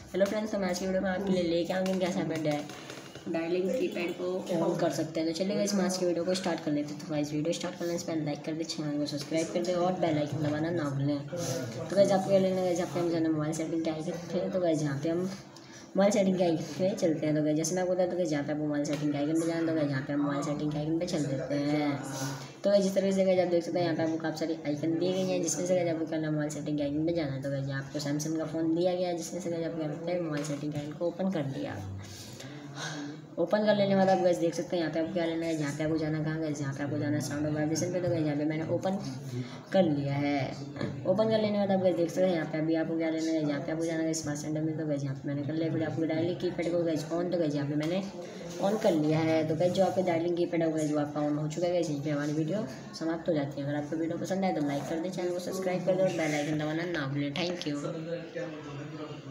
Hello friends, तो मैं आज की वीडियो में आपके लिए लेके आऊँगी कैसे आप डायलिंग कीपैड को ऑन कर सकते हैं। तो चलिए गाइस, आज की वीडियो को स्टार्ट कर लेते हैं। तो गाइस, वीडियो स्टार्ट करने से पहले लाइक कर दे, चैनल को सब्सक्राइब कर दे और बेल आइकन दबाना ना भूलें। तो गाइस, आपको क्या लेना है, गाइस आपको हम जाना मोबाइल सेटिंग के आइकन पे। तो गाइस, यहाँ पे हम मोबाइल सेटिंग के आइकन पे चलते हैं। तो गाइस, जैसे मैं आपको बताया, तो गाइस यहाँ पे आप मोबाइल सेटिंग के आइकन पे जाना। तो गाइस, यहाँ पे हम मोबाइल सेटिंग के आइकन पे चल देते हैं। तो गाइस, जिस तरह से गाइस आप देख सकते हैं, यहाँ पे आपको काफ़ी सारी आइकन दिए गए हैं, जिसमें से गाइस आपको करना मोबाइल सेटिंग के आइकन पे जाना है। तो गाइस, आपको सैमसंग का फ़ोन दिया गया है, जिसमें से गाइस आपको क्या करते हैं, मोबाइल सेटिंग के आइकन को ओपन कर लिया। ओपन कर लेने के बाद आप गैस देख सकते हैं, यहाँ पे आपको क्या लेना है, जहाँ पे आपको जाना कहाँ गैस, यहाँ पे आपको जाना है साउंड और वाइब्रेशन पे। तो गैस यहाँ पे मैंने ओपन कर लिया है। ओपन कर लेने के बाद आप गैस देख सकते हैं, यहाँ पे अभी आपको क्या लेना है, यहाँ पे आपको जाना है स्मार्ट सेंटर में। तो गैस यहाँ पे मैंने कर लिया। फिर आपको डायलिंग कीपैड को गैस ऑन, तो गैस यहाँ पे मैंने ऑन कर लिया है। तो गैस जो आपके डायलिंग कीपैड होगा जो आपका ऑन हो चुका है। गैस यहीं पे हमारी वीडियो समाप्त हो जाती है। अगर आपको वीडियो पसंद आए तो लाइक कर दें, चैनल को सब्सक्राइब कर दें और बेल आइकन दबाना ना भूलें। Thank you.